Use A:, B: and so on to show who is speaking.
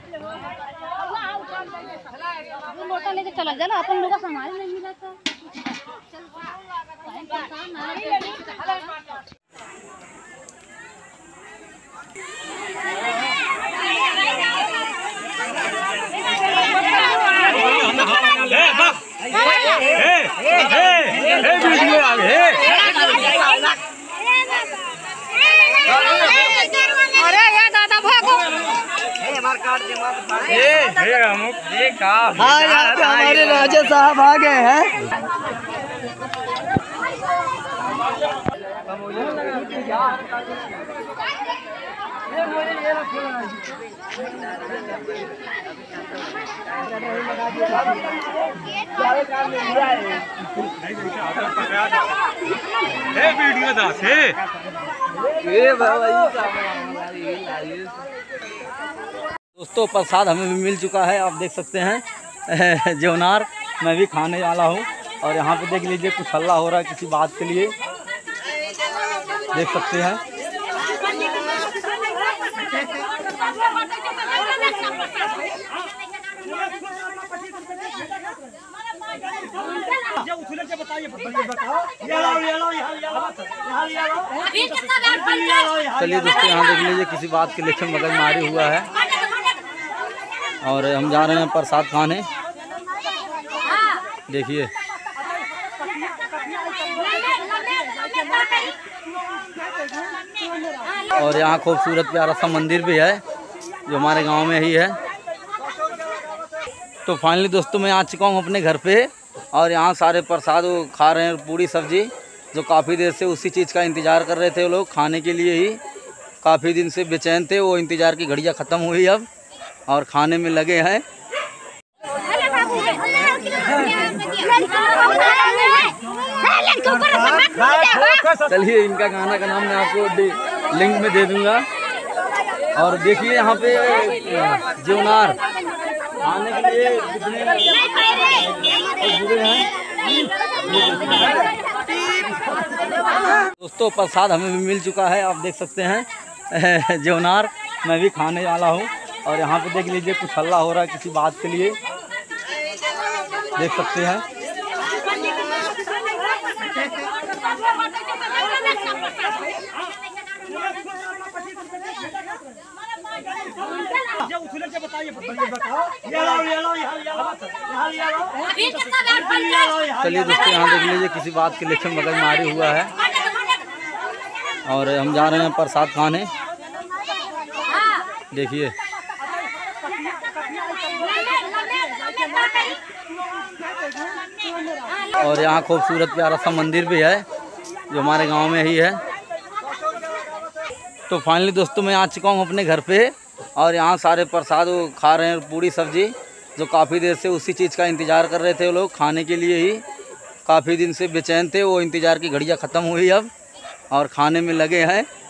A: लोटा लेके चला जा ना, अपन लोग का सामान नहीं मिला था। अरे ये दादा भागो,
B: हमारे राजा साहब आ गए हैं। दोस्तों प्रसाद हमें भी मिल चुका है, आप देख सकते हैं जेवनार। मैं भी खाने वाला हूँ और यहाँ पे देख लीजिए कुछ हल्ला हो रहा है किसी बात के लिए, देख सकते हैं। चलिए दोस्तों यहाँ देख लीजिए किसी बात के लेकर मगजमारी हुआ है और हम जा रहे हैं प्रसाद खाने। देखिए और यहाँ खूबसूरत प्यारा सा मंदिर भी है जो हमारे गांव में ही है। तो फाइनली दोस्तों मैं आ चुका हूँ अपने घर पे और यहाँ सारे प्रसाद खा रहे हैं, पूरी सब्जी, जो काफ़ी देर से उसी चीज़ का इंतज़ार कर रहे थे वो लोग, खाने के लिए ही काफ़ी दिन से बेचैन थे। वो इंतज़ार की घड़ियाँ ख़त्म हुई अब और खाने में लगे हैं। चलिए इनका गाना का नाम मैं आपको लिंक में दे दूंगा। और देखिए यहाँ पे जेवनार खाने के लिए कितने जुड़े हैं। दोस्तों प्रसाद हमें भी मिल चुका है, आप देख सकते हैं जेवनार। मैं भी खाने वाला हूँ और यहाँ पे देख लीजिए कुछ हल्ला हो रहा है किसी बात के लिए, देख सकते हैं। चलिए दोस्तों यहाँ देख लीजिए किसी बात के लेकर मगजमारी हुआ है और हम जा रहे हैं प्रसाद खाने। देखिए और यहाँ खूबसूरत प्यारा सा मंदिर भी है जो हमारे गांव में ही है। तो फाइनली दोस्तों मैं आ चुका हूँ अपने घर पे और यहाँ सारे प्रसाद खा रहे हैं, पूरी सब्जी, जो काफ़ी देर से उसी चीज़ का इंतज़ार कर रहे थे वो लोग, खाने के लिए ही काफ़ी दिन से बेचैन थे। वो इंतज़ार की घड़ियाँ ख़त्म हुई अब और खाने में लगे हैं।